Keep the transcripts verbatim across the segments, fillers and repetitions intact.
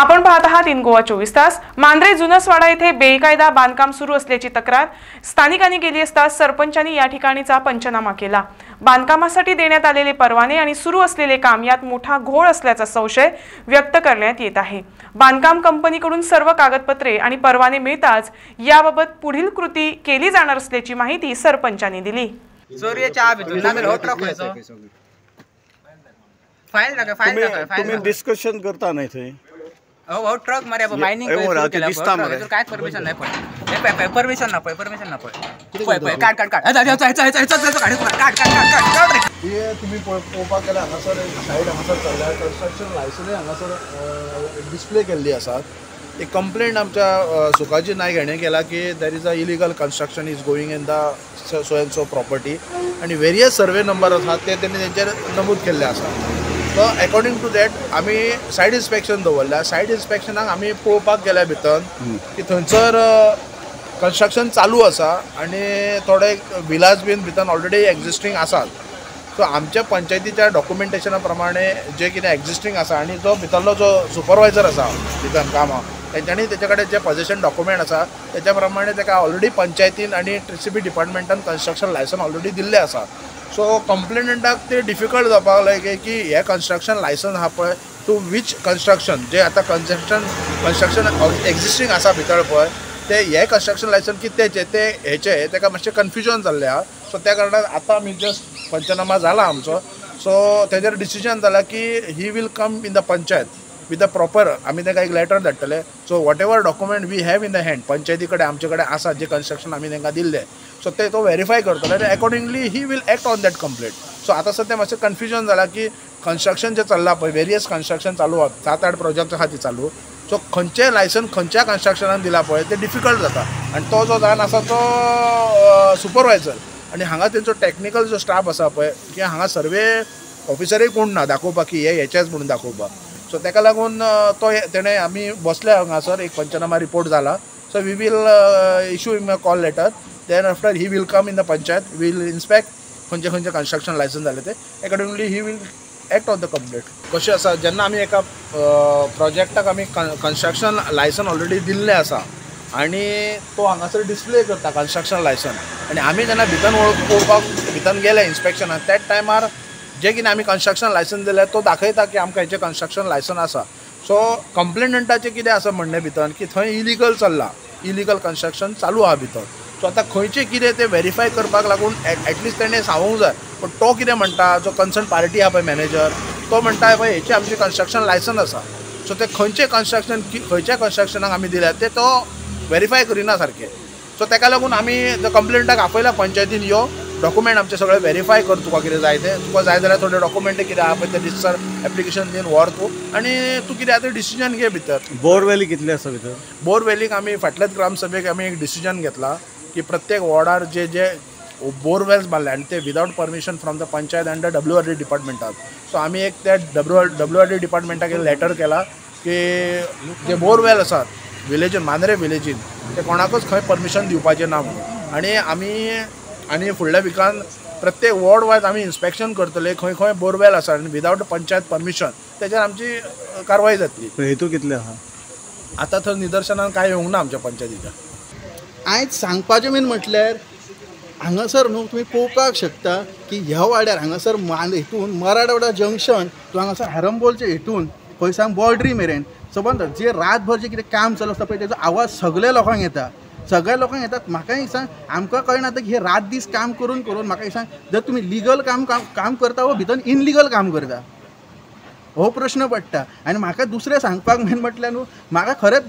आपण पाहत आहात इन गोवा चोवीस तास। मांद्रे जुनसवाडा येथे बेकायदा बांधकाम सुरू असल्याची तक्रार स्थानिकांनी केली असता सरपंचांनी या ठिकाणीचा पंचनामा केला। बांधकामासाठी देण्यात आलेले परवाने आणि सुरू असलेले काम यात मोठा घोळ असल्याचा संशय व्यक्त करण्यात येत आहे। बांधकाम कंपनीकडून सर्व कागदपत्रे आणि परवाने मिळताच याबाबत पुढील कृती केली जाणार असल्याची माहिती सरपंचांनी दिली। फाइल नका फाइल नका फाइल तुम्ही डिस्कशन करता नाही थे हो हो ट्रक मारे मायनिंग केला काय परमिशन नाही पण परमिशन ना पण परमिशन ना पण काट काट काट काट काट हे तुम्ही पळोवपाक गेल्यार हांगासर सायड हांगासर चल्ल्या कन्स्ट्रक्शन लायसनूय हांगासर डिस्प्ले केल्ली आसात। एक कंप्लेंट आमच्या सुखाजी नायक हेणें केला की there is a illegal construction is going in the so and so property आनी वेरियस सर्वे नंबर आसात ते तेणी तेंचेर नमूद केल्ले आसा। सो अकॉर्डिंग टू दॅट आमी सायड इन्स्पेक्शन दवरल्या। सायड इन्स्पेक्शनाक आमी पळोवपाक गेल्या भितर की थंयसर कन्स्ट्रक्शन चालू आसा आनी थोडे विलाज बीन भितर ऑलरेडी एक्जिस्टींग आसात। सो आमच्या पंचायतीच्या डॉक्युमेंटेशना प्रमाणे जे कितें एक्जिस्टींग आसा आनी जो भितरलो जो सुपरवायझर आसा भितर कामां तेंच्यांनी तेचे कडेन जे पोजेशन डॉक्युमेंट आसा तेच्या प्रमाणे ताका ऑलरेडी पंचायतीन आनी ट्रिसिबी डिपार्टमेंटान कन्स्ट्रक्शन लायसन ऑलरेडी दिल्लें आसा। सो कंप्लेनंटाक ते डिफिकल्ट जावपाक लागलें की हे कन्स्ट्रक्शन लायसन आहा पळय टू वीच कन्स्ट्रक्शन जे आतां कन्स्ट्रक्शन कन्स्ट्रक्शन एक्जिस्टींग आसा भितर पळय ते हे कन्स्ट्रक्शन लायसन कितेंचे ते हेचे ताका मातशें कन्फ्युजन जाल्लें आहा। सो त्या कारणान आतां आमी जस्ट पंचनामा जाला आमचो। सो तेजेर डिसिजन जाला की he will come in the panchayat with the proper आमी ताका एक लेटर धाडटले। So whatever document we have in the hand पंचायती कडेन आमचे कडेन आसा जे कन्स्ट्रक्शन आमी तांकां दिल्लें सो ते तो व्हेरीफाय करतले आनी accordingly he will act on that complaint. So आतां सद्या मातशें कन्फ्युजन जाला की कन्स्ट्रक्शन जे चल्लां पळय वेरियस कन्स्ट्रक्शन चालू आहा सात आठ प्रोजेक्ट आहा ती चालू। सो खंयचें लायसन खंयच्या कन्स्ट्रक्शनान दिला पळय ते डिफिकल्ट जाता आनी तो जो जावन आसा तो सुपरवायझर आनी हांगा तेंचो टॅक्निकल जो स्टाफ आसा पळय की हांगा सर्वे ऑफिसरय कोण ना दाखोवपाक की हे हेचेच म्हणून दाखोवपाक। सो ताका लागून तो तेणें आमी बसले हांगासर एक पंचनामा रिपोर्ट जाला। So we will issue in a call letter then after he will come in the panchayat will inspect खंयचे खंयचे कन्स्ट्रक्शन लायसन जालें ते accordingly he will act on the complaint. कशें आसा जेन्ना आमी एका प्रोजेक्टाक आमी कन्स्ट्रक्शन लायसन ऑलरेडी दिल्लें आसा आनी तो हांगासर डिस्प्ले करता कन्स्ट्रक्शन लायसन आनी आमी जेन्ना भितर पळोवपाक भितर गेले इन्स्पेक्शनाक त्याच टायमार जे कितें आमी कन्स्ट्रक्शन लायसन दिलें तो दाखयता की आमकां हेचें कन्स्ट्रक्शन लायसन आसा। सो कंप्लेनंटाचें कितें आसा म्हणणें भितर की थंय इलिगल चल्लां इलिगल कन्स्ट्रक्शन चालू आहा भितर। सो आतां खंयचें कितें तें व्हेरीफाय करपाक लागून एटलिस्ट तेणें सांगूंक जाय पूण तो कितें म्हणटा जो कन्सर्न पार्टी आहा पळय मॅनेजर तो म्हणटा पळय हेचें आमचें कन्स्ट्रक्शन लायसन आसा। सो तें खंयचें कन्स्ट्रक्शन खंयच्या कन्स्ट्रक्शनाक आमी दिल्या तें तो व्हेरीफाय करिना सारकें। सो ताका लागून आमी कंप्लेंटाक आपयला पंचायतीन यो डॉक्युमेंट आमचे सगळे व्हेरीफाय कर तुका कितें जाय तें तुका जाय जाल्यार थोडे डॉक्युमेंट कितें आहा पळय ते रिसर एप्लिकेशन दिवन व्हर तूं आनी तूं कितें आतां डिसिजन घे भितर। बोरवेली कितले आसा भितर? बोरवेलीक आमी फाटल्याच ग्रामसभेक आमी एक डिसिजन घेतला की प्रत्येक वॉर्डार जे जे बोरवेल्स बांदले आनी ते without permission from the panchayat under W R D डिपार्टमेंटाक। सो आमी एक त्या W R W R D डिपार्टमेंटाक एक लेटर केला की जे बोरवेल आसात विलेजीन मांद्रे विलेजीन ते कोणाकूच खंय परमिशन दिवपाचें ना म्हणून आनी आमी आनी फुडल्या विकान प्रत्येक वॉर्ड वायज आमी इन्स्पेक्शन करतले खंय खंय बोरवेल आसा आनी विदाउट पंचायत परमिशन तेजेर आमची कारवाय जातली। हेतू कितले आहा आतां थंय निदर्शनान कांय येवंक ना आमच्या पंचायतीच्या। आयज सांगपाचें मेन म्हटल्यार हांगासर न्हू तुमी पळोवपाक शकता की ह्या वाड्यार हांगासर मान हितून मराठवाडा जंक्शन तो हांगासर हरमबोलचे हितून खंय सांग बॉर्डरी मेरेन सबंद जे रातभर जे कितें काम चालू आसता पळय तेजो आवाज सगळ्या लोकांक येता सगळ्या लोकांक येतात। म्हाका एक सांग आमकां कळना की हे रात दीस काम करून करून म्हाका एक सांग जर तुमी लिगल काम काम करता वा भितर इनलिगल काम करता हो प्रश्न पडटा। आनी म्हाका दुसरें सांगपाक मेन म्हटल्यार न्हू म्हाका खरेंच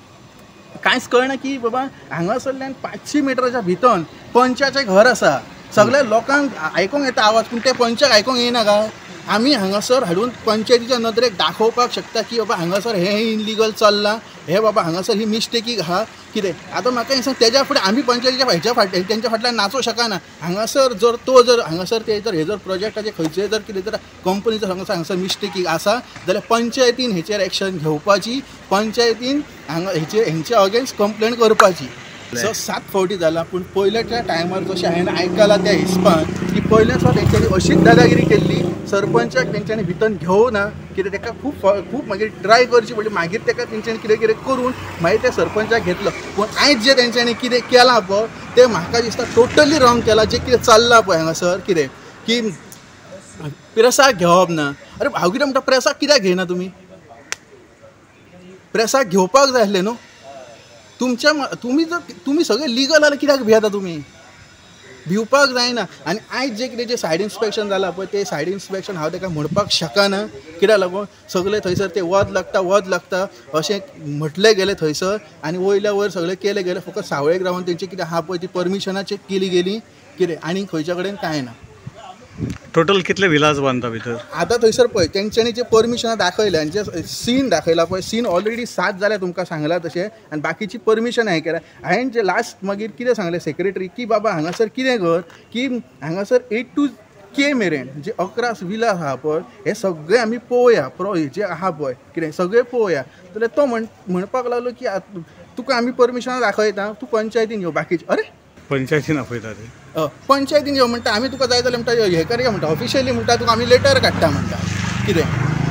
कांयच कळना की बाबा हांगासरल्यान पांचशी मिटराच्या भितर पंचाचें घर आसा सगळ्या लोकांक आयकूंक येता आवाज पूण ते पंचाक आयकूंक येना काय। आमी हांगासर हाडून पंचायतीच्या नदरेक दाखोवपाक शकता की बाबा हांगासर हें इनलिगल चल्लां हे बाबा हांगासर ही मिस्टेकीक आहा कितें। आतां म्हाका एक सांग तेज्या फुडें आमी पंचायतीच्या हेच्या फाटल्यान तेंच्या फाटल्यान नाचूं शकना। हांगासर जर तो जर हांगासर ते जर हे जर प्रोजेक्टाचे खंयचेय जर कितें जर कंपनी जर हांगासर हांगासर मिस्टेकीक आसा जाल्यार पंचायतीन हेचेर एक्शन घेवपाची पंचायतीन हांगा हेचे हेंचे अगेन्स्ट कंप्लेन करपाची। स सात फावटी जाला पूण पयल्याच्या टायमार जशें हांवें आयकलां त्या हिसपान की पयल्याच फावट तेंच्यांनी अशीच दादागिरी केल्ली सरपंचाक तेंच्यांनी भितर घेवना कितें तेका खूब खूब मागीर ट्राय करची पडली मागीर तेका तेंच्यांनी कितें कितें करून मागीर त्या सरपंचाक घेतलो पूण आयज जे तेंच्यांनी कितें केलां पळय तें म्हाका दिसता टोटली रॉंग केलां जें कितें चल्लां पळय हांगासर कितें की प्रेसाक घेवप ना अरे हांव कितें म्हणटा प्रेसाक कित्याक घेयना तुमी प्रेसाक घेवपाक जाय आसलें न्हू तुमच्या तुमी जर तुमी सगळे लिगल जाल्यार कित्याक भियेता तुमी भिवपाक जायना आनी आयज जे कितें जें सायड इन्स्पेक्शन जालां पळय तें सायड इन्स्पेक्शन हांव तेका म्हणपाक शकना कित्याक लागून सगळे थंयसर ते वध लागता वध लागता अशें म्हटलें गेलें थंयसर आनी वयल्या वयर सगळें केलें गेलें फकत सावळे ग्राउंड तेंचें कितें आहा पळय ती परमिशनां चॅक केली गेली कितें आनी खंयच्या कडेन कांय ना टोटल कितले विलास बांदता भितर आतां थंयसर पळय तेंच्यांनी जे परमिशनां दाखयल्या आनी जे सीन दाखयला पळय सीन ऑलरेडी सात जाल्या तुमकां सांगलां तशें आनी बाकीची परमिशन हांवें केल्या हांवें जे लास्ट मागीर कितें सांगलें सेक्रेटरी की बाबा हांगासर कितें कर की हांगासर एट टू के मेरेन जे अकरा विलास आहा पळय हे सगळे आमी पळोवया प्रो जे आहा पळय कितें सगळे पळोवया जाल्यार तो म्हण म्हणपाक लागलो की तुका आमी परमिशनां दाखयता तूं पंचायतीन घेव बाकीचे अरे पंचायतीन आपयता ते पंचायतीन घेव म्हणटा आमी तुका जाय जाल्यार म्हणटा हें करया म्हणटा ऑफिशियली म्हणटा तुका आमी लेटर काडटा म्हणटा कितें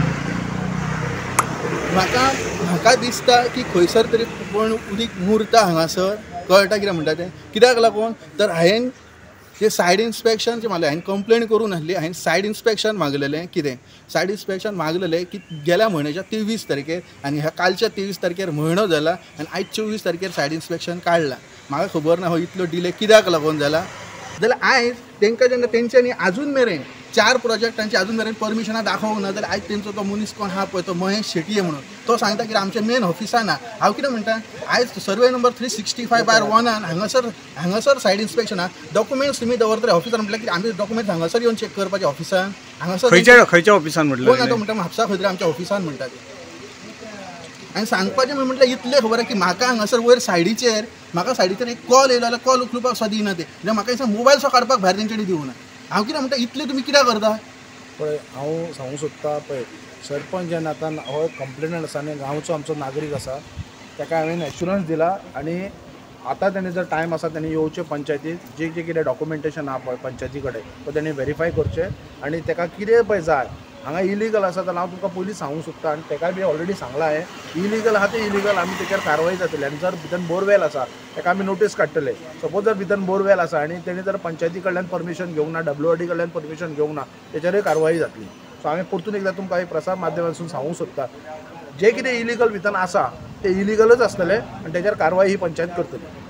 म्हाका म्हाका दिसता की खंयसर तरी कोण उदीक मुरता हांगासर कळटा कितें म्हणटा तें कित्याक लागून तर हांवें जे सायड इन्स्पेक्शन जे मागलें हांवें कंप्लेन करून आसली हांवें सायड इन्स्पेक्शन मागलेलें कितें सायड इन्स्पेक्शन मागलेलें की गेल्या म्हयन्याच्या तेवीस तारखेर आनी ह्या कालच्या तेवीस तारखेर म्हयनो जाला आनी आयज चोवीस तारखेर सायड इन्स्पेक्शन काडलां म्हाका खबर ना हो इतलो डिले कित्याक लागून जाला जाल्यार आयज तांकां जेन्ना तेंच्यांनी आजून मेरेन चार प्रोजेक्टांची आजून मेरेन परमिशनां दाखोवंक ना जाल्यार आयज तेंचो तो मनीस कोण आहा पळय तो महेश शेटये म्हणून तो सांगता की आमच्या मेन ऑफिसान ना हांव कितें म्हणटा आयज survey number three sixty five bar वनान हांगासर हांगासर सायड इन्स्पेक्शना डॉक्युमेंट्स तुमी दवरतले ऑफिसान म्हटल्यार की आमी डॉक्युमेंट्स हांगासर येवन चेक करपाचे ऑफिसान हांगासर खंयच्या खंयच्या ऑफिसान म्हटलें कोण आतां म्हणटा म्हापसा खंय तरी आमच्या ऑफिसान म्हणटा ते आनी सांगपाचें म्हटल्यार इतलें खबर आहा की म्हाका हांगासर वयर सायडीचेर म्हाका सायडीचेर एक कॉल येयलो जाल्यार कॉल उखलुपाक सुद्दां दिना ते जाल्यार म्हाका दिसता मोबायल सो काडपाक भायर तेंच्यांनी दिवना हांव कितें म्हणटा इतलें तुमी कित्याक करता पळय हांव सांगूंक सोदता पळय सरपंच जेन्ना आतां हो कंप्लेनंट आसा आनी गांवचो आमचो नागरीक आसा ताका हांवें एश्युरन्स दिला आनी आतां तेणी जर टायम आसा तेणी येवचें पंचायतीत जे जे कितें डॉक्युमेंटेशन आहा पळय पंचायती कडेन तो तेणी व्हेरीफाय करचें आनी ताका कितें पळय जाय हांगा इलिगल आसा जाल्यार हांव तुमकां पयलीं सांगूंक सोदता आनी ताका बी ऑलरेडी सांगलां हांवें इलिगल आहा तें इलिगल आमी तेचेर कारवाय जातली आनी जर भितर बोरवेल आसा ताका आमी नोटीस काडटले सपोज जर भितर बोरवेल आसा आनी तेणी जर पंचायती कडल्यान परमिशन घेवंक ना डब्ल्यू आर डी कडल्यान परमिशन घेवंक ना तेचेरय कारवाय जातली सो हांवें परतून एकदां तुमकां प्रसार माध्यमांतसून सांगूंक सोदता जे कितें इलिगल भितर आसा तें इलिगलच आसतलें आनी तेचेर कारवाय ही पंचायत करतली